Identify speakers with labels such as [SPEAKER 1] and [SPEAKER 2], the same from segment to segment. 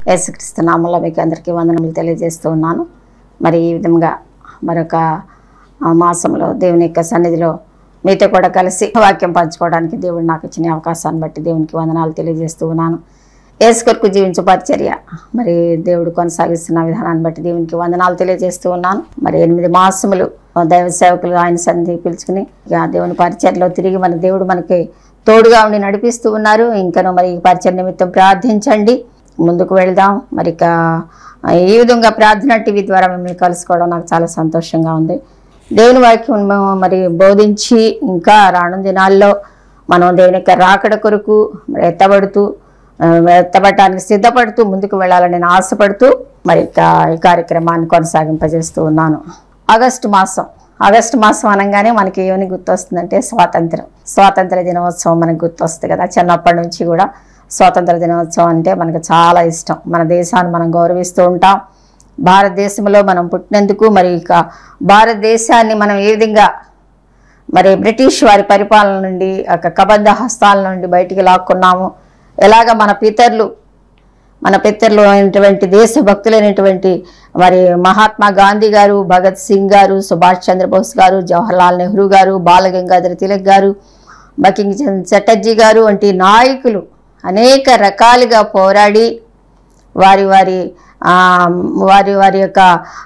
[SPEAKER 1] యేసుక్రీస్తు నామములో మీకు అందరికీ వందనములు తెలియజేస్తూ ఉన్నాను. మరి ఈ విధంగా మరొక మాసంలో దేవుని యొక్క సన్నిధిలో మీతో కూడా కలిసి వాక్యం పంచుకోవడానికి దేవుడు నాకు ఇచ్చిన అవకాశాన్ని బట్టి దేవునికి వందనాలు తెలియజేస్తూ ఉన్నాను. యేసు కొరకు జీవించే పరిచర్య మరి దేవుడు కొనసాగిస్తున్న విధానాన్ని బట్టి దేవునికి వందనాలు తెలియజేస్తూ ఉన్నాను. మరి 8 మాసములు దైవ సేవకులు ఆయన సన్నిధి పిలుచుకుని దేవుని పరిచర్యలో తిరిగి మన దేవుడు మనకి తోడుగా ఉండి నడిపిస్తూ ఉన్నారు. ఇంకను మరి ఈ పరిచర్య నిమిత్తం ప్రార్థించండి, ముందుకు వెళ్దాం. మరి ఈ విధంగా ప్రార్థన టీవీ ద్వారా మిమ్మల్ని కలుసుకోవడం నాకు చాలా సంతోషంగా ఉంది. దేవుని వాక్యం మరి బోధించి ఇంకా రానున్న దినాల్లో మనం దేవుని యొక్క రాకడ కొరకు ఎత్తబడటానికి సిద్ధపడుతూ ముందుకు వెళ్ళాలని నేను ఆశపడుతూ మరి ఈ కార్యక్రమాన్ని కొనసాగింపజేస్తూ ఉన్నాను. ఆగస్టు మాసం అనగానే మనకి ఏమని గుర్తొస్తుందంటే స్వాతంత్ర దినోత్సవం మనకు గుర్తొస్తుంది కదా. చిన్నప్పటి నుంచి కూడా స్వాతంత్ర దినోత్సవం అంటే మనకు చాలా ఇష్టం. మన దేశాన్ని మనం గౌరవిస్తూ ఉంటాం. భారతదేశంలో మనం పుట్టినందుకు మరి భారతదేశాన్ని మనం ఏ విధంగా మరి బ్రిటిష్ వారి పరిపాలన నుండి కబంధ హస్తాల నుండి బయటికి లాక్కున్నాము, ఎలాగ మన పితరులు అయినటువంటి దేశభక్తులైనటువంటి మరి మహాత్మా గాంధీ గారు, భగత్ సింగ్ గారు, సుభాష్ చంద్రబోస్ గారు, జవహర్లాల్ నెహ్రూ గారు, బాలగంగాధర తిలక్ గారు, బంకింగ్ చటర్జీ గారు వంటి నాయకులు అనేక రకాలుగా పోరాడి వారి యొక్క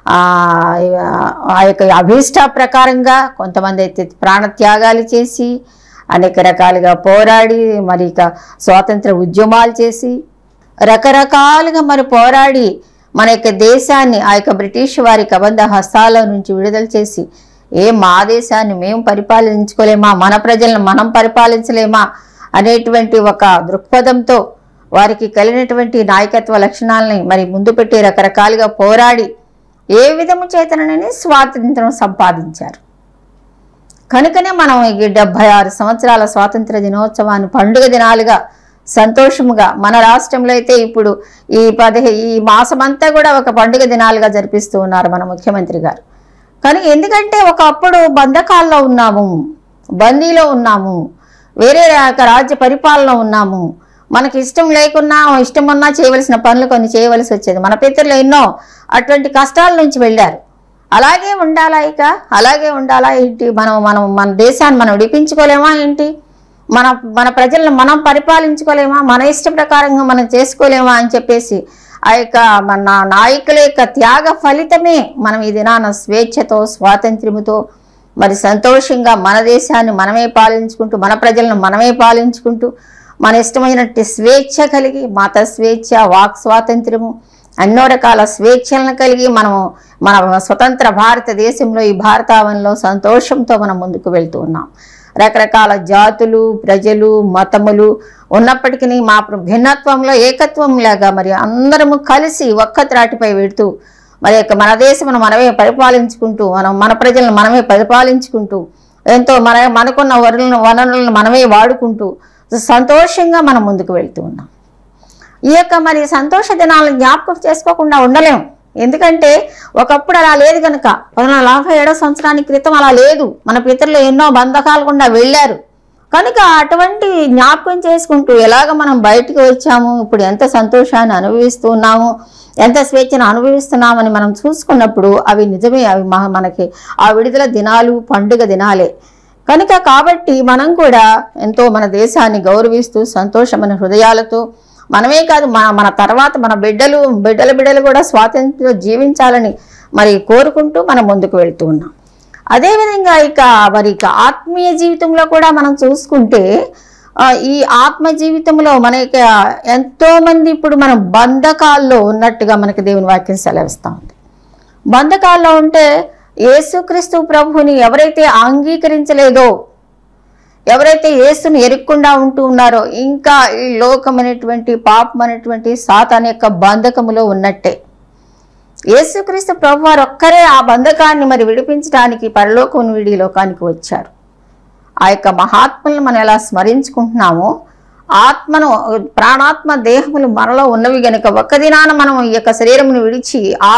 [SPEAKER 1] అభీష్ట ప్రకారంగా కొంతమంది అయితే ప్రాణత్యాగాలు చేసి అనేక రకాలుగా పోరాడి మరి స్వాతంత్ర ఉద్యమాలు చేసి రకరకాలుగా మరి పోరాడి మన యొక్క దేశాన్ని ఆ యొక్క బ్రిటిష్ వారి కబంధ హస్తాల నుంచి విడుదల చేసి మా దేశాన్ని మేము పరిపాలించుకోలేమా, మన ప్రజలను మనం పరిపాలించలేమా అనేటువంటి ఒక దృక్పథంతో వారికి కలిగినటువంటి నాయకత్వ లక్షణాలని మరి ముందు పెట్టి రకరకాలుగా పోరాడి ఏ విధము చేతనని స్వాతంత్రం సంపాదించారు. కనుకనే మనం ఈ 76 సంవత్సరాల స్వాతంత్ర దినోత్సవాన్ని పండుగ దినాలుగా సంతోషముగా మన రాష్ట్రంలో అయితే ఇప్పుడు ఈ మాసమంతా కూడా ఒక పండుగ దినాలుగా జరిపిస్తూ ఉన్నారు మన ముఖ్యమంత్రి గారు. కానీ ఎందుకంటే ఒకప్పుడు బంధకాల్లో ఉన్నాము, బందీలో ఉన్నాము, వేరే రాజ్య పరిపాలన ఉన్నాము. మనకి ఇష్టం లేకున్నా ఇష్టం ఉన్నా చేయవలసిన పనులు కొన్ని చేయవలసి వచ్చేది. మన పితరులు ఎన్నో అటువంటి కష్టాల నుంచి వెళ్ళారు. అలాగే ఉండాలా ఏంటి? మన దేశాన్ని మనం విడిపించుకోలేమా ఏంటి? మన ప్రజలను మనం పరిపాలించుకోలేమా? మన ఇష్ట ప్రకారంగా మనం చేసుకోలేమా అని చెప్పేసి ఆ యొక్క మన నాయకుల యొక్క త్యాగ ఫలితమే మనం ఈ దినాన స్వేచ్ఛతో స్వాతంత్ర్యముతో మరి సంతోషంగా మన దేశాన్ని మనమే పాలించుకుంటూ మన ప్రజలను మనమే పాలించుకుంటూ మన ఇష్టమైనట్టు స్వేచ్ఛ కలిగి మత స్వేచ్ఛ, వాక్ స్వాతంత్ర్యము, ఎన్నో రకాల స్వేచ్ఛలను కలిగి మనము మన స్వతంత్ర భారతదేశంలో ఈ భారతావనిలో సంతోషంతో మనం ముందుకు వెళ్తూ ఉన్నాం. రకరకాల జాతులు, ప్రజలు, మతములు ఉన్నప్పటికీ మా భిన్నత్వంలో ఏకత్వం లాగా మరి అందరము కలిసి ఒక్క త్రాటిపై వెళుతూ మరి మన దేశమును మనమే పరిపాలించుకుంటూ మన ప్రజలను మనమే పరిపాలించుకుంటూ ఎంతో మనకున్న వనరులను మనమే వాడుకుంటూ సంతోషంగా మనం ముందుకు వెళ్తూ ఉన్నాం. ఈ యొక్క మరి సంతోష దినాలను జ్ఞాపకం చేసుకోకుండా ఉండలేము. ఎందుకంటే ఒకప్పుడు అలా లేదు కనుక 1947 సంవత్సరానికి క్రితం అలా లేదు. మన పితరులు ఎన్నో బంధకాలు గుండా వెళ్ళారు కనుక అటువంటి జ్ఞాపకం చేసుకుంటూ ఎలాగ మనం బయటికి వచ్చాము, ఇప్పుడు ఎంత సంతోషాన్ని అనుభవిస్తున్నాము, ఎంత స్వేచ్ఛను అనుభవిస్తున్నామని మనం చూసుకున్నప్పుడు అవి నిజమే, అవి మనకి ఆ విడుదల దినాలు పండుగ దినాలే కనుక. కాబట్టి మనం కూడా ఎంతో మన దేశాన్ని గౌరవిస్తూ సంతోషమైన హృదయాలతో మనమే కాదు మన తర్వాత మన బిడ్డలు కూడా స్వాతంత్ర్యంలో జీవించాలని మరి కోరుకుంటూ మనం ముందుకు వెళ్తూ ఉన్నాం. అదేవిధంగా మరి ఆత్మీయ జీవితంలో కూడా మనం చూసుకుంటే ఈ ఆత్మ జీవితంలో మన ఎంతో మంది ఇప్పుడు మనం బంధకాల్లో ఉన్నట్టుగా మనకి దేవుని వాక్యం సెలవిస్తూ ఉంది. బంధకాల్లో ఉంటే యేసుక్రీస్తు ప్రభువుని ఎవరైతే అంగీకరించలేదో, ఎవరైతే యేసుని ఎరుక్కుండా ఉంటూ ఉన్నారో ఇంకా ఈ లోకమైనటువంటి పాపమైనటువంటి సాతాను యొక్క బంధకములో ఉన్నట్టే. యేసుక్రీస్తు ప్రభు వారు ఒక్కరే ఆ బంధకాన్ని మరి విడిపించడానికి పరలోకం నుండి లోకానికి వచ్చారు. ఆ యొక్క మహాత్ములను మనం ఎలా స్మరించుకుంటున్నామో ఆత్మను ప్రాణాత్మ దేహములు మనలో ఉన్నవి గనుక ఒక్క దినాన మనం ఈ యొక్క శరీరమును విడిచి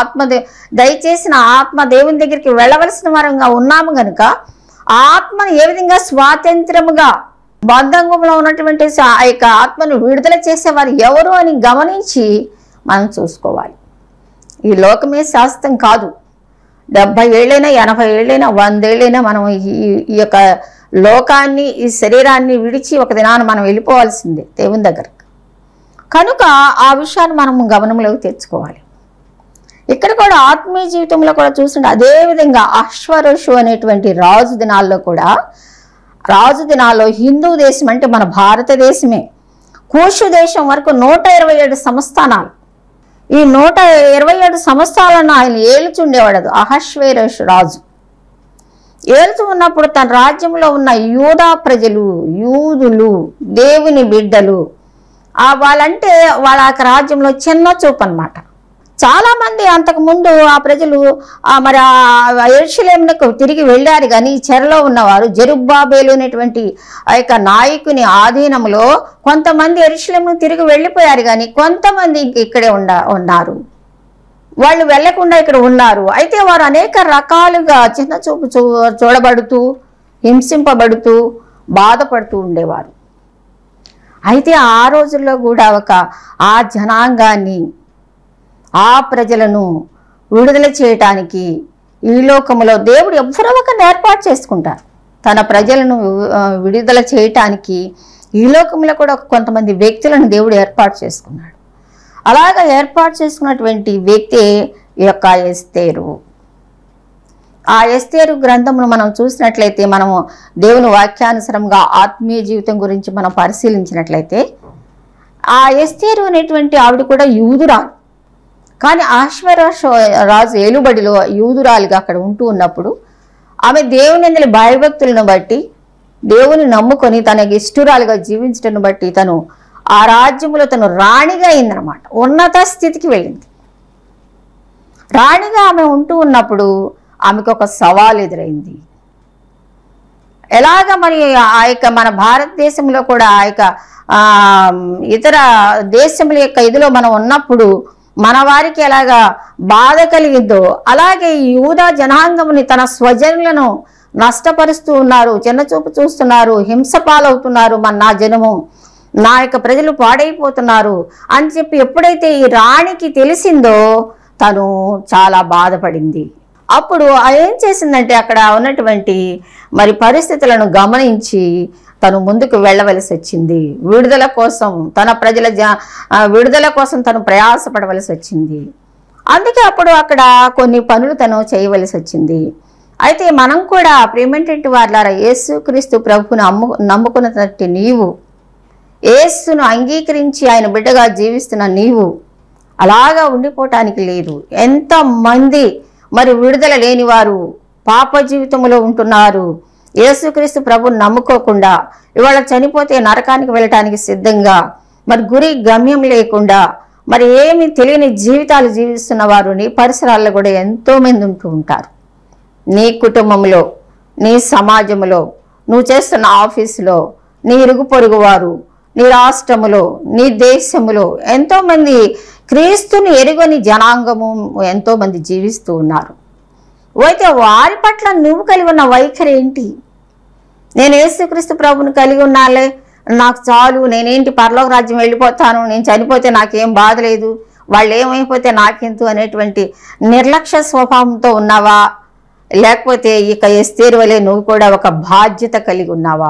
[SPEAKER 1] దయచేసిన ఆత్మ దేవుని దగ్గరికి వెళ్ళవలసిన వారంగా ఉన్నాము గనుక ఆత్మను ఏ విధంగా స్వాతంత్రముగా బంధంలో ఉన్నటువంటి ఆ యొక్క ఆత్మను విడుదల చేసేవారు ఎవరు అని గమనించి మనం చూసుకోవాలి. ఈ లోకమే శాశ్వతం కాదు. 70 ఏళ్ళైనా 80 ఏళ్ళైనా 100 ఏళ్ళైనా మనం ఈ యొక్క లోకాన్ని, ఈ శరీరాన్ని విడిచి ఒక దినాన్ని మనం వెళ్ళిపోవాల్సిందే దేవుని దగ్గరకు. కనుక ఆ విషయాన్ని మనం గమనంలోకి తెచ్చుకోవాలి. ఇక్కడ కూడా ఆత్మీయ జీవితంలో కూడా చూస్తుంటే అదేవిధంగా అశ్వరోషు అనేటువంటి రాజు దినాల్లో కూడా, రాజు దినాల్లో హిందూ దేశం అంటే మన భారతదేశమే, కూషు దేశం వరకు 127 సంస్థానాలు, ఈ 127 సంవత్సరాలను ఆయన ఏలుచుండేవాడు అహశ్వేరోషు రాజు. ఏలుతూ ఉన్నప్పుడు తన రాజ్యంలో ఉన్న యూదా ప్రజలు, యూదులు, దేవుని బిడ్డలు, వాళ్ళంటే వాళ్ళ రాజ్యంలో చిన్న చూపు అన్నమాట. చాలామంది అంతకుముందు ఆ ప్రజలు మరి యెరూషలేమునకు తిరిగి వెళ్ళారు. కానీ ఈ చెరలో ఉన్నవారు జెరుబ్బాబేలు అనేటువంటి ఆ యొక్క నాయకుని ఆధీనంలో కొంతమంది యెరూషలేముకు తిరిగి వెళ్ళిపోయారు. కానీ కొంతమంది ఇక్కడే ఉన్నారు, వాళ్ళు వెళ్లకుండా ఇక్కడ ఉన్నారు. అయితే వారు అనేక రకాలుగా చిన్న చూపు చూడబడుతూ, హింసింపబడుతూ, బాధపడుతూ ఉండేవారు. అయితే ఆ రోజుల్లో కూడా ఆ జనాంగాన్ని, ఆ ప్రజలను విడుదల చేయటానికి ఈ లోకంలో దేవుడు ఎవరో ఒకరిని ఏర్పాటు చేసుకుంటారు. తన ప్రజలను విడుదల చేయటానికి ఈ లోకంలో కూడా కొంతమంది వ్యక్తులను దేవుడు ఏర్పాటు చేసుకున్నాడు. అలాగా ఏర్పాటు చేసుకున్నటువంటి వ్యక్తి ఈ యొక్క ఎస్తేరు. ఆ ఎస్తేరు గ్రంథమును మనం చూసినట్లయితే, మనము దేవుని వాక్యానుసారంగా ఆత్మీయ జీవితం గురించి మనం పరిశీలించినట్లయితే, ఆ ఎస్తేరు అనేటువంటి ఆవిడ కూడా యూదురాలు. కానీ అహశ్వేరోషు రాజు ఏలుబడిలో యూదురాలుగా అక్కడ ఉంటూ ఉన్నప్పుడు ఆమె దేవుని యందు భయభక్తులను బట్టి, దేవుని నమ్ముకొని తనకి ఇష్టురాలుగా జీవించటను బట్టి తను ఆ రాజ్యంలో తను రాణిగా అయిందనమాట. ఉన్నత స్థితికి వెళ్ళింది. రాణిగా ఆమె ఉంటూ ఉన్నప్పుడు ఆమెకు ఒక సవాల్ ఎదురైంది. ఎలాగ మరి ఆ యొక్క మన భారతదేశంలో కూడా ఆ యొక్క ఇతర దేశముల యొక్క ఇదిలో మనం ఉన్నప్పుడు మన వారికి ఎలాగా బాధ కలిగిందో, అలాగే ఈ యూదా జనాంగముని తన స్వజనులను నష్టపరుస్తూ ఉన్నారు, చిన్నచూపు చూస్తున్నారు, హింస పాలవుతున్నారు, నా జనము, నా యొక్క ప్రజలు పాడైపోతున్నారు అని చెప్పి ఎప్పుడైతే ఈ రాణికి తెలిసిందో తను చాలా బాధపడింది. అప్పుడు ఏం చేసిందంటే, అక్కడ ఉన్నటువంటి మరి పరిస్థితులను గమనించి తను ముందుకు వెళ్ళవలసి వచ్చింది. విడుదల కోసం, తన ప్రజల విడుదల కోసం తను ప్రయాసపడవలసి వచ్చింది. అందుకే అప్పుడు అక్కడ కొన్ని పనులు తను చేయవలసి వచ్చింది. అయితే మనం కూడా ప్రియమైనటువంటి వారులారా, యేసుక్రీస్తు ప్రభువును నమ్ముకున్నటువంటి నీవు, యేసును అంగీకరించి ఆయన బిడ్డగా జీవిస్తున్న నీవు అలాగా ఉండిపోవటానికి లేదు. ఎంతమంది మరి విడుదల లేని వారు పాప జీవితంలో ఉంటున్నారు, యేసుక్రీస్తు ప్రభువును నమ్ముకోకుండా ఇవాళ చనిపోతే నరకానికి వెళ్ళటానికి సిద్ధంగా, మరి గురి గమ్యం లేకుండా మరి ఏమి తెలియని జీవితాలు జీవిస్తున్న వారు నీ పరిసరాల్లో కూడా ఎంతోమంది ఉంటూ ఉంటారు. నీ కుటుంబంలో, నీ సమాజంలో, నువ్వు చేస్తున్న ఆఫీసులో, నీ ఇరుగు పొరుగు వారు, నీ రాష్ట్రములో, నీ దేశములో ఎంతోమంది క్రీస్తుని ఎరుగని జనాంగము ఎంతోమంది జీవిస్తూ ఉన్నారు. అయితే వారి పట్ల నువ్వు కలిగి ఉన్న వైఖరి ఏంటి? నేను యేసుక్రీస్తు ప్రభువుని కలిగి ఉన్నాలే, నాకు చాలు, నేనేంటి పరలోక రాజ్యం వెళ్ళిపోతాను, నేను చనిపోతే నాకేం బాధ లేదు, వాళ్ళు ఏమైపోతే నాకెంతు అనేటువంటి నిర్లక్ష్య స్వభావంతో ఉన్నావా? లేకపోతే ఇక ఎస్తేరు వలె నువ్వు కూడా ఒక బాధ్యత కలిగి ఉన్నావా?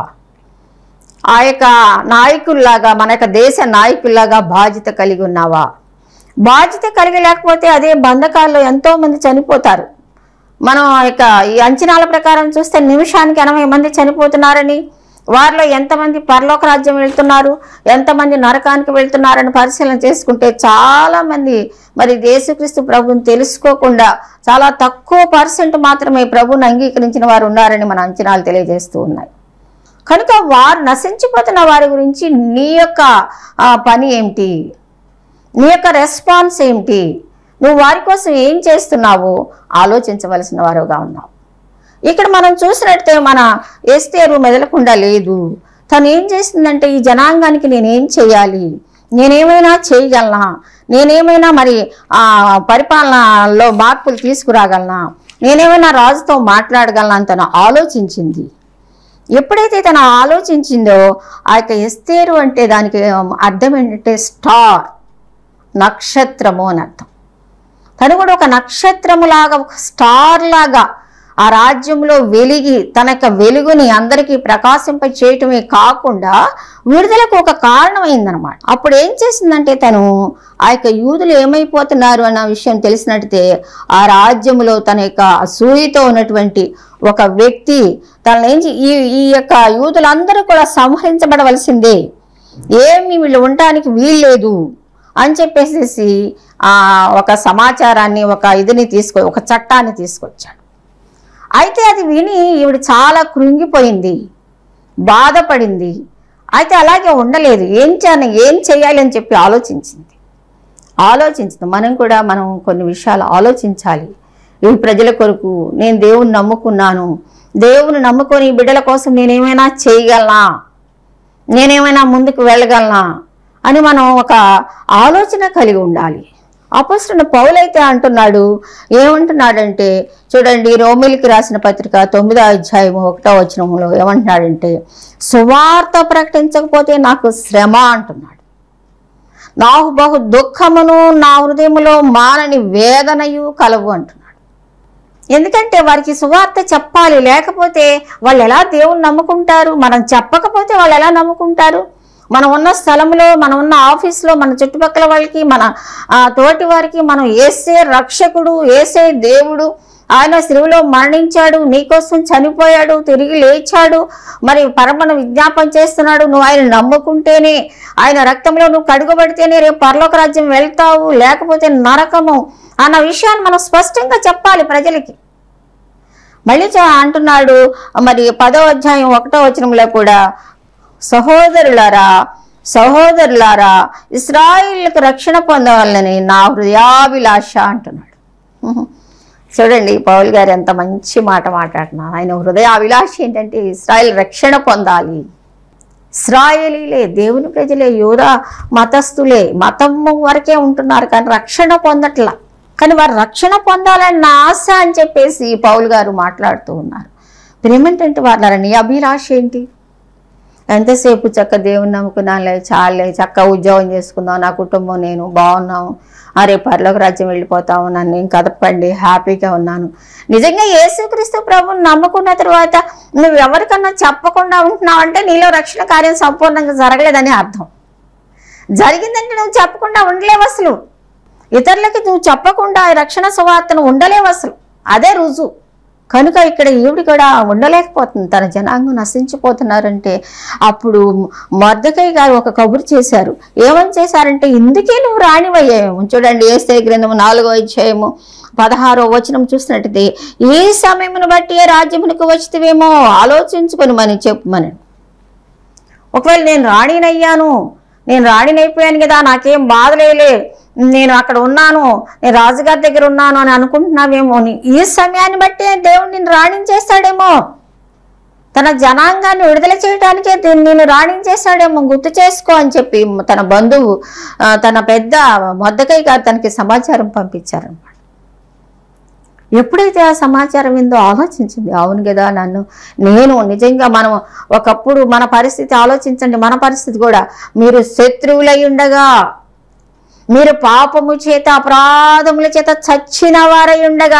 [SPEAKER 1] ఆ యొక్క నాయకుల్లాగా, మన యొక్క దేశ నాయకుల్లాగా బాధ్యత కలిగి ఉన్నావా? బాధ్యత కలిగి లేకపోతే అదే బంధకాల్లో ఎంతోమంది చనిపోతారు. మనం ఇక ఈ అంచనాల ప్రకారం చూస్తే నిమిషానికి 80 మంది చనిపోతున్నారని, వారిలో ఎంతమంది పరలోక రాజ్యం వెళ్తున్నారు, ఎంతమంది నరకానికి వెళ్తున్నారని పరిశీలన చేసుకుంటే చాలామంది మరి యేసుక్రీస్తు ప్రభువుని తెలుసుకోకుండా చాలా తక్కువ % మాత్రమే ప్రభువుని అంగీకరించిన వారు ఉన్నారని మన అంచనాలు తెలియజేస్తూ ఉన్నాయి. కనుక వారు నశించిపోతున్న వారి గురించి నీ యొక్క పని ఏమిటి? నీ యొక్క రెస్పాన్స్ ఏమిటి? నువ్వు వారి కోసం ఏం చేస్తున్నావో ఆలోచించవలసిన వారుగా ఉన్నావు. ఇక్కడ మనం చూసినట్టే మన ఎస్తేరు మెదలకుండా లేదు. తను ఏం చేస్తుందంటే, ఈ జనాంగానికి నేనేం చేయాలి, నేనేమైనా చేయగలనా, నేనేమైనా మరి పరిపాలనలో మార్పులు తీసుకురాగలనా, నేనేమైనా రాజుతో మాట్లాడగలనా అని తను ఆలోచించింది. ఎప్పుడైతే తను ఆలోచించిందో, ఆ యొక్క ఎస్తేరు అంటే దానికి అర్థం ఏంటంటే స్టార్, నక్షత్రము అని అర్థం. తను కూడా ఒక నక్షత్రములాగా, ఒక స్టార్ లాగా ఆ రాజ్యంలో వెలిగి తన యొక్క వెలుగుని అందరికీ ప్రకాశింప చేయటమే కాకుండా విడుదలకు ఒక కారణమైందనమాట. అప్పుడు ఏం చేసిందంటే తను ఆ యొక్క యూదులు ఏమైపోతున్నారు అన్న విషయం తెలిసినట్టే ఆ రాజ్యంలో తన యొక్క అసూయతో ఉన్నటువంటి ఒక వ్యక్తి తనని ఈ యొక్క యూదులందరూ కూడా సంహరించబడవలసిందే, ఏమి వీళ్ళు ఉండటానికి వీల్లేదు అని చెప్పేసి ఒక సమాచారాన్ని, ఒక చట్టాన్ని తీసుకొచ్చాడు. అయితే అది విని ఈవిడ చాలా కృంగిపోయింది, బాధపడింది. అయితే అలాగే ఉండలేదు, ఏం చేయాలి అని చెప్పి ఆలోచించింది. మనం కొన్ని విషయాలు ఆలోచించాలి. ఇవి ప్రజల కొరకు నేను దేవుని నమ్ముకున్నాను, దేవుని నమ్ముకొని బిడ్డల కోసం నేనేమైనా చేయగలనా, నేనేమైనా ముందుకు వెళ్ళగలనా అని మనం ఒక ఆలోచన కలిగి ఉండాలి. అపోస్తలుడైన పౌలు అయితే ఏమంటున్నాడంటే చూడండి, రోమీయులకు రాసిన పత్రిక 9వ అధ్యాయము 1వ వచనంలో ఏమంటున్నాడంటే, సువార్త ప్రకటించకపోతే నాకు శ్రమ అంటున్నాడు. నాకు బహు దుఃఖమును నా హృదయములో మానని వేదనయు కలవు అంటున్నాడు. ఎందుకంటే వారికి సువార్త చెప్పాలి, లేకపోతే వాళ్ళు ఎలా దేవుని నమ్ముకుంటారు? మనం చెప్పకపోతే వాళ్ళు ఎలా నమ్ముకుంటారు? మనం ఉన్న స్థలంలో, మనం ఉన్న ఆఫీస్లో, మన చుట్టుపక్కల వాళ్ళకి, మన తోటి వారికి మనం యేసే రక్షకుడు, యేసే దేవుడు, ఆయన శిలువలో మరణించాడు, నీకోసం చనిపోయాడు, తిరిగి లేచాడు, మరి పరమను విజ్ఞాపన చేస్తున్నాడు, నువ్వు ఆయన నమ్ముకుంటేనే, ఆయన రక్తంలో నువ్వు కడుగబడితేనే రేపు పరలోక రాజ్యం వెళ్తావు, లేకపోతే నరకము అన్న విషయాన్ని మనం స్పష్టంగా చెప్పాలి ప్రజలకి. మళ్ళీ అంటున్నాడు మరి 10వ అధ్యాయం 1వ వచనంలో కూడా, సహోదరులారా ఇశ్రాయేలుకు రక్షణ పొందవాలని నా హృదయాభిలాష అంటున్నాడు. చూడండి పౌలు గారు ఎంత మంచి మాట మాట్లాడుతున్నారు. ఆయన హృదయాభిలాష ఏంటంటే ఇశ్రాయేల్ రక్షణ పొందాలి. ఇశ్రాయేలీలే, దేవుని ప్రజలే, యూదా మతస్థులే, మతం వరకే ఉంటున్నారు కానీ రక్షణ పొందట్లా. కానీ వారు రక్షణ పొందాలని నా ఆశ అని చెప్పేసి పౌలు గారు మాట్లాడుతూ ఉన్నారు. ఏమిటంటే వాళ్ళ నీ అభిలాష ఏంటి? ఎంతసేపు చక్క దేవుని నమ్ముకున్నానులే, చాలే, చక్క ఉద్యోగం చేసుకుందాం, నా కుటుంబం నేను బాగున్నాం, అరే పరలోక రాజ్యం వెళ్ళిపోతాము, నన్ను ఏం కదపండి, హ్యాపీగా ఉన్నాను. నిజంగా యేసుక్రీస్తు ప్రభువుని నమ్ముకున్న తర్వాత నువ్వు ఎవరికన్నా చెప్పకుండా ఉంటున్నావు అంటే నీలో రక్షణ కార్యం సంపూర్ణంగా జరగలేదని అర్థం. జరిగిందంటే నువ్వు చెప్పకుండా ఉండలేవు, అసలు ఇతరులకి నువ్వు చెప్పకుండా రక్షణ సువార్తను ఉండలేవు అసలు, అదే రుజువు. కనుక ఇక్కడ ఈవిడ కూడా ఉండలేకపోతుంది, తన జనాంగం నశించిపోతున్నారంటే అప్పుడు మొర్దెకై గారు ఒక కబురు చేశారు. ఏమని చేశారంటే, ఇందుకే నువ్వు రాణివయ్యావేమో. చూడండి యేసయ్య గ్రంథము 4వ అధ్యాయము 16వ వచనం చూసినట్టయితే, ఈ సమయమును బట్టి ఏ రాజ్యమునకు వచ్చితేవేమో ఆలోచించుకొని మని చెప్పుమని. ఒకవేళ నేను రాణినైపోయాను కదా, నాకేం బాధలేలే, నేను అక్కడ ఉన్నాను, నేను రాజుగారి దగ్గర ఉన్నాను అని అనుకుంటున్నావేమో. ఈ సమయాన్ని బట్టి దేవుడు నిన్ను రాణించేస్తాడేమో, తన జనాంగాన్ని విడుదల చేయడానికే నిన్ను రాణించేస్తాడేమో, గుర్తు చేసుకో అని చెప్పి తన బంధువు, తన పెద్ద మొర్దెకై గారు తనకి సమాచారం పంపించారనమాట. ఎప్పుడైతే ఆ సమాచారం ఏందో ఆలోచించింది, అవును కదా, నేను నిజంగా మనం ఒకప్పుడు మన పరిస్థితి ఆలోచించండి, మన పరిస్థితి కూడా, మీరు శత్రువులై ఉండగా, మీరు పాపము చేత అపరాధముల చేత చచ్చిన వారై ఉండగా,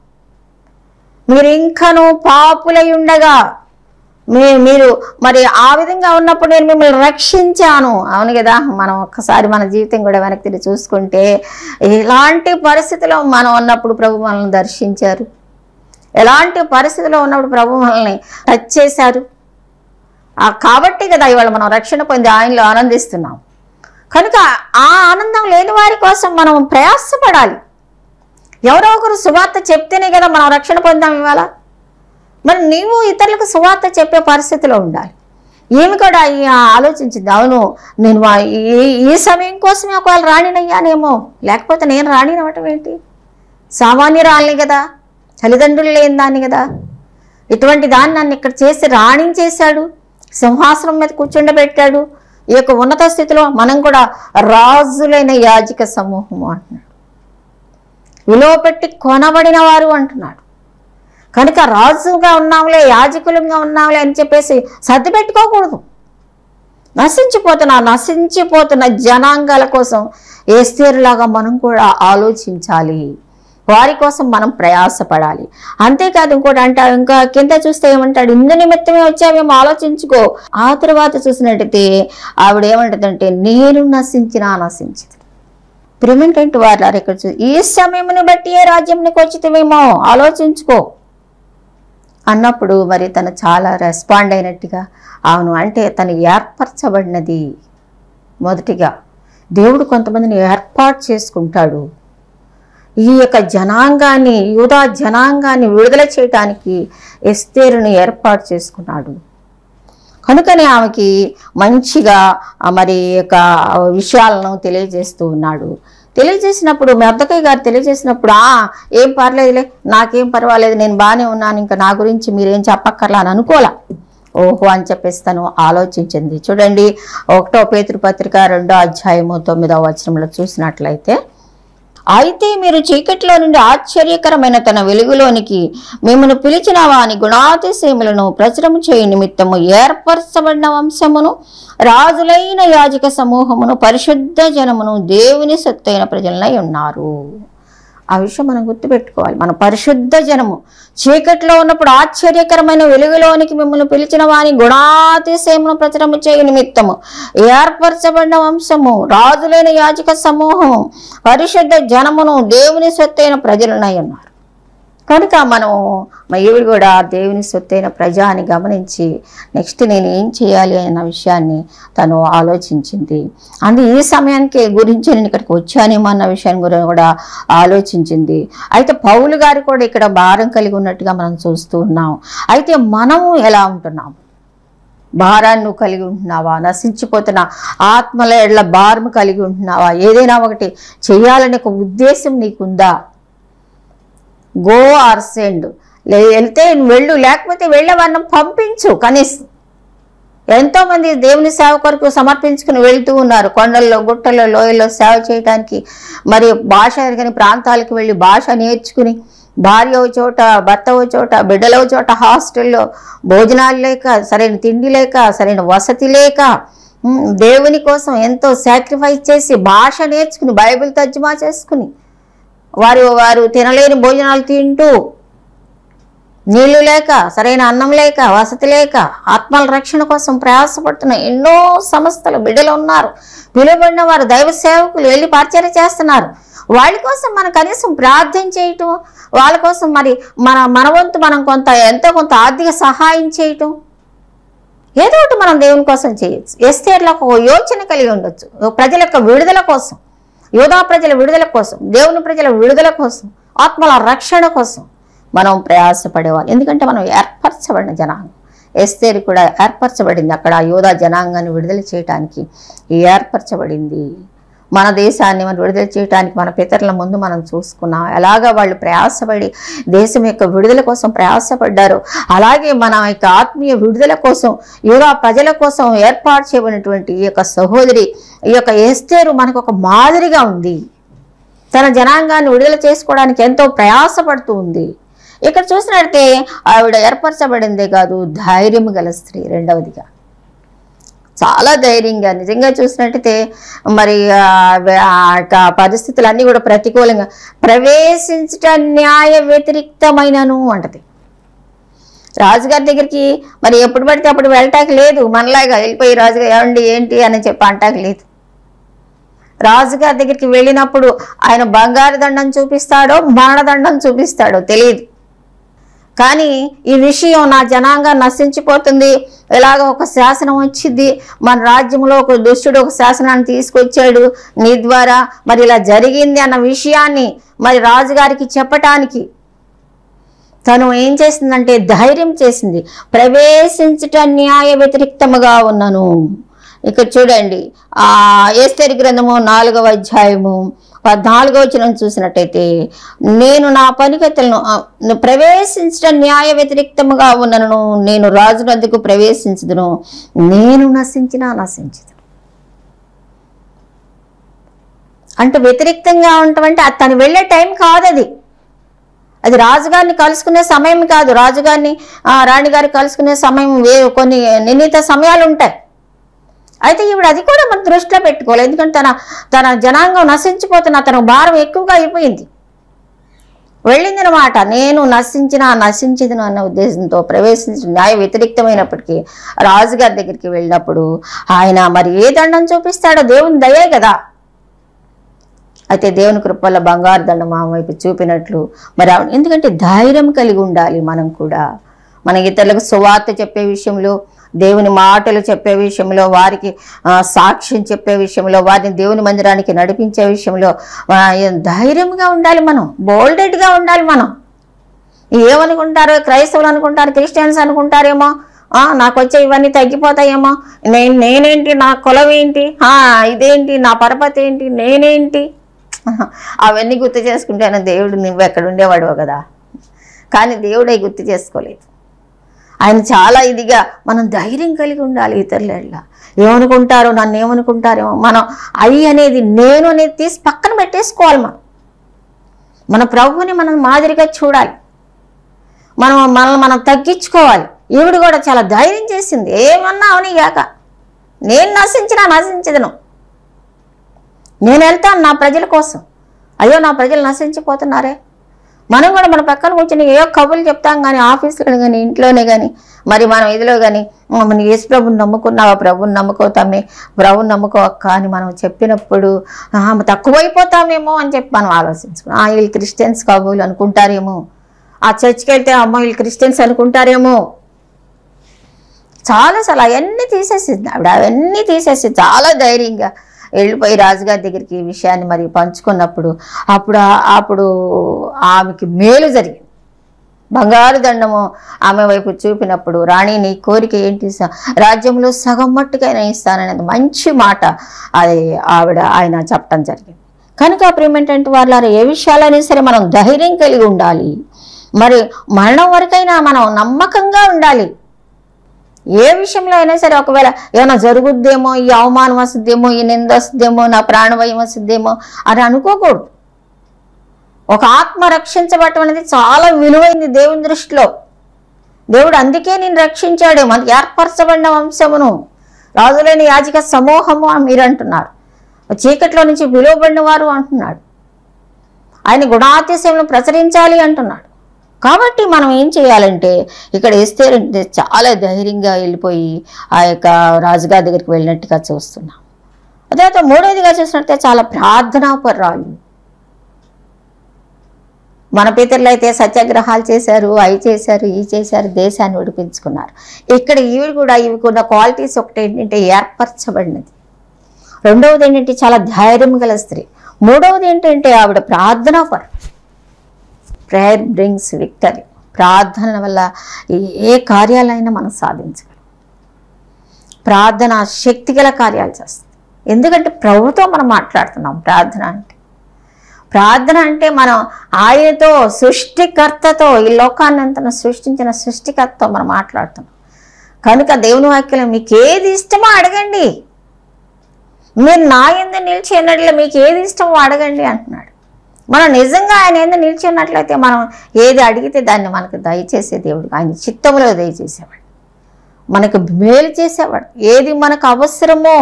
[SPEAKER 1] మీరు ఇంకను పాపులై ఉండగా, మీరు మరి ఆ విధంగా ఉన్నప్పుడు నేను మిమ్మల్ని రక్షించాను. అవును కదా, మనం ఒక్కసారి మన జీవితం కూడా వెనక్కి తిరిగి చూసుకుంటే ఎలాంటి పరిస్థితిలో మనం ఉన్నప్పుడు ప్రభు మనల్ని దర్శించారు, ఎలాంటి పరిస్థితిలో ఉన్నప్పుడు ప్రభు మనల్ని టచ్ చేశారు. కాబట్టి కదా ఇవాళ మనం రక్షణ పొంది ఆయనలో ఆనందిస్తున్నాం. కనుక ఆ ఆనందం లేని వారి కోసం మనం ప్రయాసపడాలి. ఎవరో ఒకరు సువార్త చెప్తేనే కదా మనం రక్షణ పొందాం ఇవాళ. మరి నీవు ఇతరులకు సువార్త చెప్పే పరిస్థితిలో ఉండాలి. ఈమె కూడా ఆలోచించింది, అవును నేను ఈ సమయం కోసమే ఒకవేళ రాణినయ్యానేమో, లేకపోతే నేను రాణినవటం ఏంటి, సామాన్యురాలిని కదా, తల్లిదండ్రులు లేని దాన్ని కదా, ఇటువంటి దాన్ని నన్ను ఇక్కడ చేసి రాణించేశాడు, సింహాసనం మీద కూర్చుండబెట్టాడు. ఈ యొక్క ఉన్నత స్థితిలో మనం కూడా రాజులైన యాజక సమూహము అంటున్నాడు, విలువ పెట్టి కొనబడిన వారు అంటున్నాడు. కనుక రాజుగా ఉన్నాంలే, యాజకులుగా ఉన్నాంలే అని చెప్పేసి సర్ది పెట్టుకోకూడదు. నశించిపోతున్న జనాంగాల కోసం ఎస్తేరులాగా మనం కూడా ఆలోచించాలి, వారి కోసం మనం ప్రయాసపడాలి. అంతేకాదు ఇంకోటి అంటాడు, ఇంకా కింద చూస్తే ఏమంటాడు, ఇందు నిమిత్తమే వచ్చావేమో ఆలోచించుకో. ఆ తర్వాత చూసినట్టయితే ఆవిడ ఏమంటుందంటే, నేను నశించింది. ప్రిమెంటెంట్ వారు ఇక్కడ ఈ సమయమును బట్టి ఏ రాజ్యంకి వచ్చితేమేమో ఆలోచించుకో అన్నప్పుడు మరి తను చాలా రెస్పాండ్ అయినట్టుగా, అవును అంటే తను ఏర్పరచబడినది. మొదటిగా దేవుడు కొంతమందిని ఏర్పాటు చేసుకుంటాడు. ఈ యొక్క జనాంగాన్ని, యూదా జనాంగాన్ని విడుదల చేయటానికి ఎస్తేరును ఏర్పాటు చేసుకున్నాడు. కనుకనే ఆమెకి మంచిగా మరి యొక్క విషయాలను తెలియజేస్తూ ఉన్నాడు. తెలియజేసినప్పుడు మొర్దెకై గారు తెలియజేసినప్పుడు, ఏం పర్లేదులే, నాకేం పర్వాలేదు, నేను బాగానే ఉన్నాను, ఇంకా నా గురించి మీరేం చెప్పక్కర్లా అని అనుకోలే. ఓహో అని చెప్పేసి తను ఆలోచించింది. చూడండి 1 పేతురు పత్రిక 2వ అధ్యాయము 9వ వచనంలో చూసినట్లయితే, అయితే మీరు చీకటిలో నుండి ఆశ్చర్యకరమైన తన వెలుగులోనికి మిమ్మల్ని పిలిచిన వాని గుణాతిశయములను ప్రచురము చేయ నిమిత్తము ఏర్పరచబడిన వంశమును, రాజులైన యాజక సమూహమును, పరిశుద్ధ జనమును, దేవుని సొత్తైన ప్రజలనై ఉన్నారు. ఆ విషయం మనం గుర్తుపెట్టుకోవాలి. మన పరిశుద్ధ జనము చీకట్లో ఉన్నప్పుడు ఆశ్చర్యకరమైన వెలుగులోనికి మిమ్మల్ని పిలిచిన వాని గుణాతిశయమును ప్రచురము చేయ నిమిత్తము ఏర్పరచబడిన వంశము, రాజులైన యాజక సమూహము, పరిశుద్ధ జనమును, దేవుని సొత్తైన ప్రజలనై ఉన్నారు. కనుక మనం ఈవిడ కూడా దేవుని సొత్తైన ప్రజ అని గమనించి నెక్స్ట్ నేను ఏం చేయాలి అన్న విషయాన్ని తను ఆలోచించింది. ఈ సమయానికి గురించి నేను ఇక్కడికి వచ్చానేమో అన్న విషయాన్ని గురించి కూడా ఆలోచించింది. అయితే పౌలు గారు కూడా ఇక్కడ భారం కలిగి ఉన్నట్టుగా మనం చూస్తూ ఉన్నాం. అయితే మనము ఎలా ఉంటున్నాము? భారాన్ని నువ్వు కలిగి ఉంటున్నావా? నశించిపోతున్న ఆత్మల ఎడ్ల భారం కలిగి ఉంటున్నావా? ఏదైనా ఒకటి చేయాలనే ఒక ఉద్దేశం నీకుందా? గో ఆర్ సెండ్, వెళ్తే వెళ్ళు, లేకపోతే వెళ్ళేవారిని పంపించు. కనీసం ఎంతోమంది దేవుని సేవ కొరకు సమర్పించుకుని వెళ్తూ ఉన్నారు. కొండల్లో, గుట్టల్లో, లోయల్లో సేవ చేయడానికి, మరి భాష ఎరగని ప్రాంతాలకు వెళ్ళి భాష నేర్చుకుని, భార్య ఓ చోట, భర్త ఓ చోట, బిడ్డల ఓ చోట, హాస్టల్లో భోజనాలు లేక, సరైన తిండి లేక, సరైన వసతి లేక, దేవుని కోసం ఎంతో సాక్రిఫైస్ చేసి భాష నేర్చుకుని, బైబిల్ తర్జుమా చేసుకుని, వారు తినలేని భోజనాలు తింటూ, నీళ్లు లేక, సరైన అన్నం లేక, వసతి లేక, ఆత్మల రక్షణ కోసం ప్రయాసపడుతున్న ఎన్నో సంస్థలు బిడ్డలు ఉన్నారు. పిలువబడిన వారు దైవ సేవకులు వెళ్ళి పరిచర్య చేస్తున్నారు. వాళ్ళ కోసం మనం కనీసం ప్రార్థన చేయటం, వాళ్ళ కోసం మరి మన వంతు మనం ఎంతో కొంత ఆర్థిక సహాయం చేయటం, ఏదో ఒకటి మనం దేవుని కోసం చేయొచ్చు. ఎస్తేర్లకు ఒక యోచన కలిగి ఉండొచ్చు. ప్రజల యొక్క విడుదల కోసం, యూదా ప్రజల విడుదల కోసం, దేవుని ప్రజల విడుదల కోసం, ఆత్మల రక్షణ కోసం మనం ప్రయాసపడేవాళ్ళు. ఎందుకంటే మనం ఏర్పరచబడిన జనాంగం. ఎస్తేరు కూడా ఏర్పరచబడింది. అక్కడ యూదా జనాంగాన్ని విడుదల చేయడానికి ఏర్పరచబడింది. మన దేశాన్ని మనం విడుదల చేయడానికి మన పితరుల ముందు మనం చూసుకున్నాం. ఎలాగా వాళ్ళు ప్రయాసపడి దేశం యొక్క విడుదల కోసం ప్రయాసపడ్డారు, అలాగే మన యొక్క ఆత్మీయ విడుదల కోసం, యూదా ప్రజల కోసం ఏర్పాటు చేయబడినటువంటి ఈ యొక్క సహోదరి, ఈ యొక్క ఎస్తేరు మనకు ఒక మాదిరిగా ఉంది. తన జనాంగాన్ని విడుదల చేసుకోవడానికి ఎంతో ప్రయాసపడుతూ ఉంది. ఇక్కడ చూసినట్టే ఆవిడ ఏర్పరచబడిందే కాదు, ధైర్యం గల స్త్రీ. రెండవదిగా చాలా ధైర్యంగా, నిజంగా చూసినట్టయితే మరి పరిస్థితులన్నీ కూడా ప్రతికూలంగా, ప్రవేశించట న్యాయ వ్యతిరిక్తమైనను అంటది. రాజుగారి దగ్గరికి మరి ఎప్పుడు పడితే అప్పుడు వెళ్ళటానికి లేదు. మనలాగా వెళ్ళిపోయి రాజుగారు ఏమండి ఏంటి అని చెప్పి అంటాకి లేదు. రాజుగారి దగ్గరికి వెళ్ళినప్పుడు ఆయన బంగారు దండం చూపిస్తాడో మరణదండం చూపిస్తాడో తెలియదు. కానీ ఈ విషయం నా జనాంగం నశించిపోతుంది, ఇలాగ ఒక శాసనం వచ్చింది, మన రాజ్యంలో ఒక దుష్టుడు ఒక శాసనాన్ని తీసుకొచ్చాడు నీ ద్వారా, మరి ఇలా జరిగింది అన్న విషయాన్ని మరి రాజుగారికి చెప్పటానికి తను ఏం చేసిందంటే ధైర్యం చేసింది. ప్రవేశించుట న్యాయ వ్యతిరిక్తముగా ఉన్నాను. ఇక్కడ చూడండి, ఎస్తేరు గ్రంథము 4వ అధ్యాయము 14వ వచనం చూసినట్టయితే, నేను నా పనికత్తెలను ప్రవేశించడం న్యాయ వ్యతిరిక్తముగా ఉన్నను, నేను రాజు వద్దకు ప్రవేశించదును, నేను నశించదు. అంటే వ్యతిరిక్తంగా ఉండటం తను వెళ్ళే టైం కాదు. అది రాజుగారిని కలుసుకునే సమయం కాదు. రాజుగారిని రాణిగారిని కలుసుకునే సమయం కొన్ని నిర్ణీత సమయాలు ఉంటాయి. అయితే ఈవిడ అది కూడా మన దృష్టిలో పెట్టుకోవాలి. ఎందుకంటే తన జనాంగం నశించిపోతున్న తన భారం ఎక్కువగా అయిపోయింది. వెళ్ళిందనమాట. నేను నశించదును అన్న ఉద్దేశంతో ప్రవేశించిన న్యాయ వ్యతిరేక్తమైనప్పటికీ రాజుగారి దగ్గరికి వెళ్ళినప్పుడు ఆయన మరి ఏ దండం చూపిస్తాడో, దేవుని దయే కదా. అయితే దేవుని కృపల్ల బంగారు దండం మా వైపు చూపినట్లు మరి ఎందుకంటే ధైర్యం కలిగి ఉండాలి. మనం కూడా మన ఇతరులకు సువార్త చెప్పే విషయంలో, దేవుని మాటలు చెప్పే విషయంలో, వారికి సాక్ష్యం చెప్పే విషయంలో, వారిని దేవుని మందిరానికి నడిపించే విషయంలో ధైర్యంగా ఉండాలి. మనం బోల్డెడ్గా ఉండాలి. మనం ఏమనుకుంటారో, క్రైస్తవులు అనుకుంటారు, క్రిస్టియన్స్ అనుకుంటారేమో, నాకు వచ్చే ఇవన్నీ తగ్గిపోతాయేమో, నేనేంటి, నా కులం ఏంటి, ఇదేంటి, నా పరపతి ఏంటి, నేనేంటి, అవన్నీ గుర్తు చేసుకుంటాను. దేవుడు నువ్వు ఎక్కడ ఉండేవాడు కదా. కానీ దేవుడు అవి గుర్తు చేసుకోలేదు. ఆయన చాలా ఇదిగా మనం ధైర్యం కలిగి ఉండాలి. ఇతరుల ఏమనుకుంటారో, నన్ను ఏమనుకుంటారేమో, మనం అనేది నేను అనేది తీసి పక్కన పెట్టేసుకోవాలి. మన ప్రభువుని మనం మాదిరిగా చూడాలి. మనం తగ్గించుకోవాలి. ఈవిడ కూడా చాలా ధైర్యం చేసింది. ఏమన్నా అవని కాక నేను నశించదును, నేను వెళ్తాను నా ప్రజల కోసం. అయ్యో నా ప్రజలు నశించిపోతున్నారే. మనం కూడా మన పక్కన కూర్చొని ఏ కబుర్లు చెప్తాం కానీ, ఆఫీసులో కానీ, ఇంట్లోనే కానీ, మరి మనం ఇదిలో కానీ, మన యేసు ప్రభుని నమ్ముకున్నావా, ప్రభుని నమ్ముకోతామే, ప్రభుని నమ్ముకోవక్క అని మనం చెప్పినప్పుడు తక్కువైపోతామేమో అని చెప్పి మనం ఆలోచించుకున్నాం. వీళ్ళు క్రిస్టియన్స్ కాబోలు అనుకుంటారేమో, ఆ చర్చికి వెళ్తే అమ్మ వీళ్ళు క్రిస్టియన్స్ అనుకుంటారేమో. చాలాసార్లు అవన్నీ తీసేసింది ఆవిడ. అవన్నీ తీసేసి చాలా ధైర్యంగా వెళ్ళిపోయి రాజుగారి దగ్గరికి ఈ విషయాన్ని మరి పంచుకున్నప్పుడు అప్పుడు ఆమెకి మేలు జరిగింది. బంగారు దండము ఆమె వైపు చూపినప్పుడు, రాణి నీ కోరిక ఏంటి, రాజ్యంలో సగం మట్టుకైనా ఇస్తాననేది మంచి మాట అది ఆయన చెప్పడం జరిగింది. కనుక ప్రియమేంటంటే వాళ్ళ ఏ విషయాలైనా సరే మనం ధైర్యం కలిగి ఉండాలి. మరి మరణం వరకైనా మనం నమ్మకంగా ఉండాలి. ఏ విషయంలో అయినా సరే ఒకవేళ ఏమైనా జరుగుద్దేమో, ఈ అవమానం వస్తుందేమో, ఈ నింద వస్తుందేమో, నా ప్రాణభయం వస్తుందేమో అని అనుకోకూడదు. ఒక ఆత్మ రక్షించబడటం అనేది చాలా విలువైంది దేవుని దృష్టిలో. దేవుడు అందుకే నేను రక్షించాడు. మనకి ఏర్పరచబడిన వంశమును, రాజులైన యాజక సమూహము అని మీరు అంటున్నారు, చీకట్లో నుంచి పిలువబడిన వారు అంటున్నాడు. ఆయన గుణాతిశయములను ప్రచురించాలి అంటున్నాడు. కాబట్టి మనం ఏం చేయాలంటే ఇక్కడ ఎస్తేరు చాలా ధైర్యంగా వెళ్ళిపోయి ఆ యొక్క రాజుగారి దగ్గరికి వెళ్ళినట్టుగా చూస్తున్నాం. అదే మూడవదిగా చూసినట్టే చాలా ప్రార్థనాపరురాలు. మన పితరులు అయితే సత్యాగ్రహాలు చేశారు, అవి చేశారు, ఈ చేశారు, దేశాన్ని విడిపించుకున్నారు. ఇక్కడ ఈవికున్న క్వాలిటీస్ ఒకటి ఏంటంటే ఏర్పరచబడినది. రెండవది ఏంటంటే చాలా ధైర్యం గల స్త్రీ. మూడవది ఏంటంటే ఆవిడ ప్రార్థనాపరు. Prayer brings victory. ప్రార్థన వల్ల ఏ కార్యాలైనా మనం సాధించగలం. ప్రార్థన శక్తిగల కార్యాలు చేస్తుంది. ఎందుకంటే ప్రభుతో మనం మాట్లాడుతున్నాం. ప్రార్థన అంటే మనం ఆయనతో, సృష్టికర్తతో, ఈ లోకాన్ని అంతా సృష్టించిన సృష్టికర్తతో మనం మాట్లాడుతున్నాం. కనుక దేవుని వాక్యం మీకు ఏది ఇష్టమో అడగండి, మీరు నా యందు నిలిచి ఉన్నట్లు మీకు ఏది ఇష్టమో అడగండి అంటున్నాడు. మనం నిజంగా ఆయన యందు నిలిచి ఉన్నట్లయితే మనం ఏది అడిగితే దాన్ని మనకు దయచేసే దేవుడు. ఆయన చిత్తంలో దయచేసేవాడు, మనకు మేలు చేసేవాడు, ఏది మనకు అవసరమో.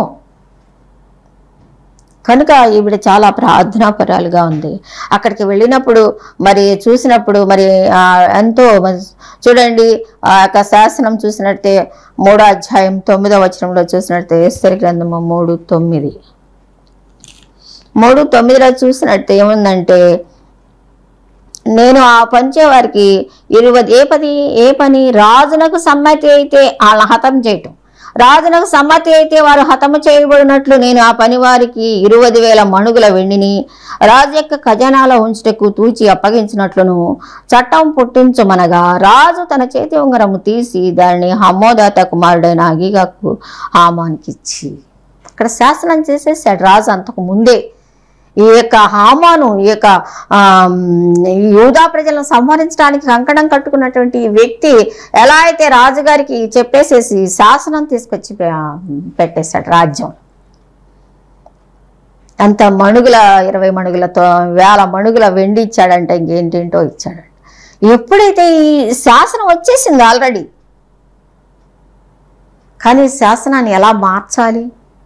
[SPEAKER 1] కనుక ఈవిడ చాలా ప్రార్థనాపరాలుగా ఉంది. అక్కడికి వెళ్ళినప్పుడు మరి చూసినప్పుడు మరి ఎంతో చూడండి, ఆ యొక్క శాసనం చూసినట్టే 3వ అధ్యాయం 9వ వచనంలో చూసినట్టే, ఎస్తేరు గ్రంథము 3:9లో చూసినట్టు ఏముందంటే, నేను ఆ పంచేవారికి 20 ఏ పని రాజునకు సమ్మతి అయితే వాళ్ళ హతం చేయటం, రాజునకు సమ్మతి అయితే వారు హతము చేయబడినట్లు నేను ఆ పని వారికి 20,000 మణుగుల వెండిని రాజు యొక్క ఖజానాలో ఉంచుటకు తూచి అప్పగించినట్లును చట్టం పుట్టించమనగా, రాజు తన చేతి ఉంగరము తీసి దానిని హమ్మోదాత కుమారుడైన అగీగాకు హామానికి అక్కడ శాసనం చేసేసాడు రాజు. అంతకు ముందే ఈ యొక్క హామాను, ఈ యొక్క యూదా ప్రజలను సంహరించడానికి కంకణం కట్టుకున్నటువంటి ఈ వ్యక్తి ఎలా అయితే రాజుగారికి చెప్పేసేసి శాసనం తీసుకొచ్చి పెట్టేశాడు రాజ్యం. అంత మణుగుల 20 మణుగులతో 1000 మణుగుల వెండి ఇచ్చాడంటే ఇంకేంటేంటో ఇచ్చాడంట. ఎప్పుడైతే ఈ శాసనం వచ్చేసింది ఆల్రెడీ, కానీ శాసనాన్ని ఎలా మార్చాలి,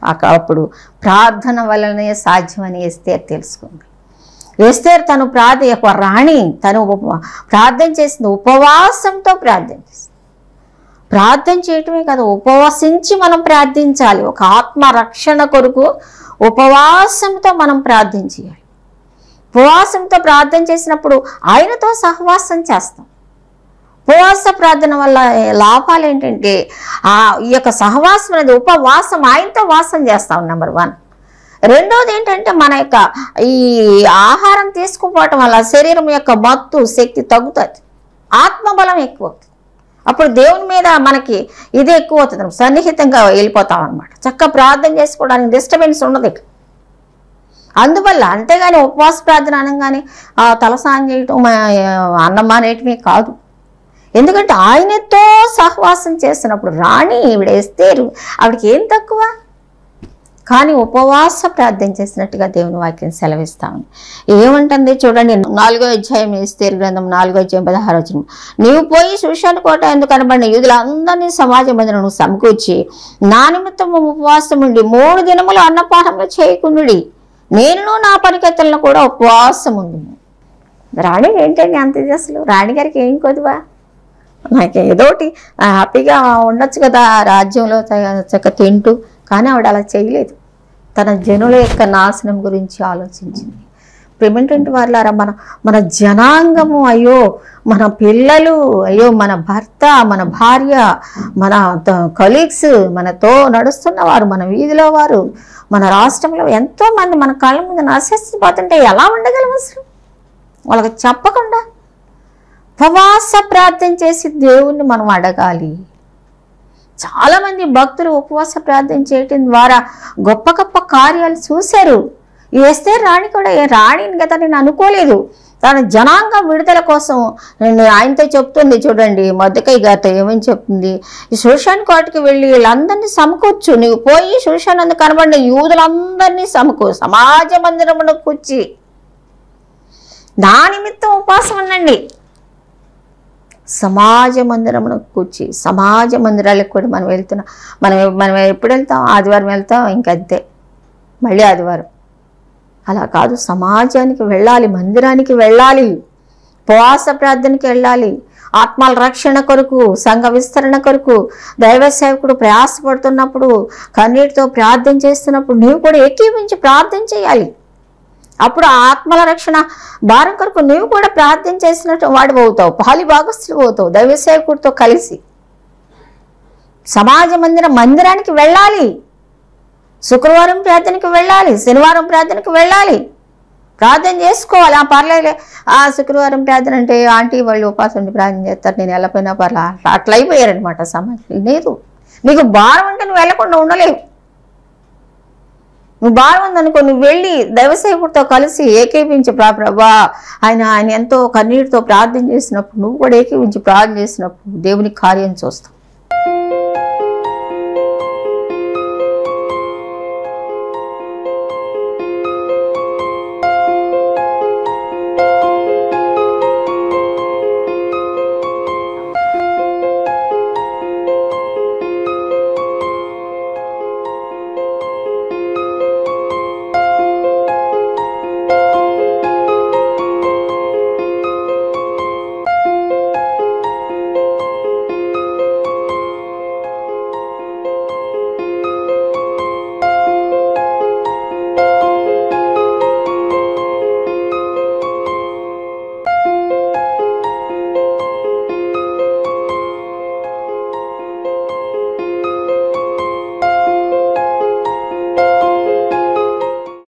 [SPEAKER 1] అప్పుడు ప్రార్థన వలనే సాధ్యమని ఎస్తేరు తెలుసుకుంది. ఎస్తేరు తను ఒక రాణి, తను ప్రార్థన చేసింది, ఉపవాసంతో ప్రార్థన చేసింది. ప్రార్థన చేయటమే కాదు, ఉపవసించి మనం ప్రార్థించాలి. ఒక ఆత్మ రక్షణ కొరకు ఉపవాసంతో మనం ప్రార్థన చేయాలి. ఉపవాసంతో ప్రార్థన చేసినప్పుడు ఆయనతో సహవాసం చేస్తాం. ఉపవాస ప్రార్థన వల్ల లాభాలు ఏంటంటే ఈ యొక్క సహవాసం అనేది, ఉపవాసం ఆయనతో వాసం చేస్తాం. నెంబర్ 1. రెండోది ఏంటంటే మన యొక్క ఈ ఆహారం తీసుకుపోవటం వల్ల శరీరం యొక్క మత్తు శక్తి తగ్గుతుంది, ఆత్మబలం ఎక్కువ అవుతుంది. అప్పుడు దేవుని మీద మనకి ఇది ఎక్కువ అవుతుంది, సన్నిహితంగా వెళ్ళిపోతాం అనమాట. చక్కగా ప్రార్థన చేసుకోవడానికి డిస్టర్బెన్స్ ఉండదు. అందువల్ల అంతేగాని ఉపవాస ప్రార్థన అనగానే తలస్నానం చేయటం, అన్నం మానేయటమే కాదు. ఎందుకంటే ఆయనతో సహవాసం చేస్తున్నప్పుడు రాణి ఈవిడ ఎస్తేరు, ఆవిడకి ఏం తక్కువ, కానీ ఉపవాస ప్రార్థన చేసినట్టుగా దేవుని వాక్యం సెలవిస్తామని ఏమంటుంది చూడండి. 4వ అధ్యాయం ఎస్తేరు గ్రంథం 4వ అధ్యాయం 16వ వచనం. నీవు పోయి షూషాను కోట ఎందుకు కనబడిన యూదులందరినీ సమాజ మందిరమును సమకూర్చి నా నిమిత్తము ఉపవాసం ఉండి 3 దినములు అన్నపానములు చేయకుండుడి, నేను నా పనికత్తెలను కూడా ఉపవాసం ఉంది. రాణి ఏంటండి అంత ఇది? అసలు రాణిగారికి ఏం కొద్దువా, నాకు ఏదోటి హ్యాపీగా ఉండొచ్చు కదా రాజ్యంలో చక్క తింటూ, కానీ ఆవిడ అలా చేయలేదు. తన జనుల యొక్క నాశనం గురించి ఆలోచించింది. ప్రేమేంటంటే వాళ్ళారా, మన జనాంగము, అయ్యో మన పిల్లలు, అయ్యో మన భర్త, మన భార్య, మన కలీగ్స్, మనతో నడుస్తున్న వారు, మన వీధిలో వారు, మన రాష్ట్రంలో ఎంతోమంది మన కళ్ళ ముందు నశించిపోతుంటే ఎలా ఉండగలం అసలు? వాళ్ళకి చెప్పకుండా ఉపవాస ప్రార్థన చేసి దేవుణ్ణి మనం అడగాలి. చాలామంది భక్తులు ఉపవాస ప్రార్థన చేయటం ద్వారా గొప్ప గొప్ప కార్యాలు చూశారు. ఎస్తేరు రాణి కూడా రాణిని కదా నేను అనుకోలేదు. తన జనాంగం విడుదల కోసం ఆయనతో చెప్తుంది చూడండి, మొర్దెకై గారితో ఏమని చెప్తుంది, ఈ షూషాను కోటకి వెళ్ళి వీళ్ళందరినీ సమకూర్చు, నీవు పోయి షూషాను అందుకు కనబడిన యూదులందరినీ సమాజ మందిరమును కూర్చి నా నిమిత్తం ఉపవాసం ఉండండి. సమాజ మందిరమును కూర్చి, సమాజ మందిరాలకు కూడా మనం వెళ్తున్నాం. మనం ఎప్పుడు వెళ్తాం? ఆదివారం వెళ్తాం, ఇంకంతే, మళ్ళీ ఆదివారం. అలా కాదు, సమాజానికి వెళ్ళాలి, మందిరానికి వెళ్ళాలి, ఉపవాస ప్రార్థనకి వెళ్ళాలి. ఆత్మల రక్షణ కొరకు, సంఘ విస్తరణ కొరకు దైవ సేవకుడు ప్రయాసపడుతున్నప్పుడు, కన్నీటితో ప్రార్థన చేస్తున్నప్పుడు నీవు కూడా ఏకీవించి ప్రార్థన చేయాలి. అప్పుడు ఆత్మల రక్షణ భారం కొరకు నువ్వు కూడా ప్రార్థన చేసినట్టు వాడు అవుతావు, పాలి భాగస్తులు అవుతావు. దైవ సేవకుడితో కలిసి సమాజ మందిరానికి వెళ్ళాలి, శుక్రవారం ప్రార్థనకి వెళ్ళాలి, శనివారం ప్రార్థనకి వెళ్ళాలి, ప్రార్థన చేసుకోవాలి. పర్లేదు, శుక్రవారం ప్రార్థన అంటే ఆంటీ వాళ్ళు ఉపాసం ఉండి ప్రార్థన చేస్తారు, నేను వెళ్ళపోయినా పర్లా, అట్లా అయిపోయారనమాట సమాజం. లేదు, నీకు భారం అంటే నువ్వు వెళ్ళకుండా ఉండలేవు. నువ్వు భారం ఉందనుకో, నువ్వు వెళ్ళి దైవసేవకుడితో కలిసి ఏకీపించి ప్రభా ఆయన ఎంతో కన్నీటితో ప్రార్థన చేసినప్పుడు నువ్వు కూడా ఏకీపించి ప్రార్థన చేసినప్పుడు దేవుని కార్యం చూస్తావు.